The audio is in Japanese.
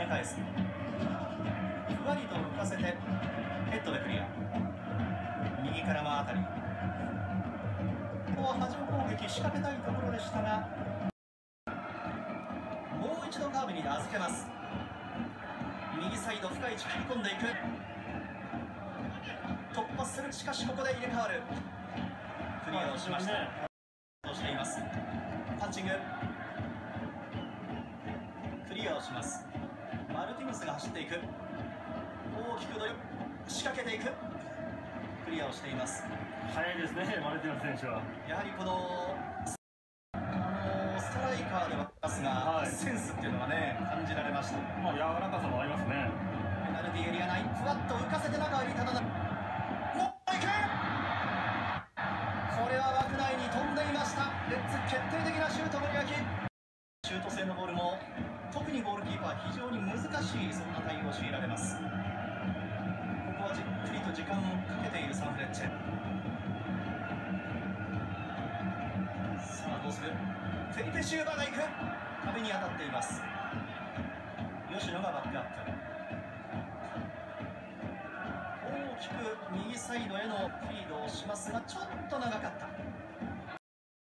返す。ふわりと浮かせてヘッドでクリア。右から真当たり。ここは波状攻撃仕掛けたいところでしたが、もう一度カーブに預けます。右サイド深い位置切り込んでいく。突破する。しかしここで入れ替わる。クリアをしました。としています。パンチング。クリアをします。マルティネスが走っていく。大きく仕掛けていく。クリアをしています。 早いですね、マルティネス選手は。 やはりこのストライカーではありますが、センスっていうのがね感じられました。 まあ柔らかさもありますね。 ペナルティーエリア内、ふわっと浮かせて中入り、ただもういく。これは枠内に飛んでいました。レッツ決定的なシュート森脇。シュート性のボールも特にゴールキーパー非常に難しい、そんな対応を強いられます。ここはじっくりと時間をかけているサンフレッチェ。さあどうする。フェリペ・シューバーが行く。壁に当たっています。吉野がバックアップ。大きく右サイドへのフィードをしますが、ちょっと長かった。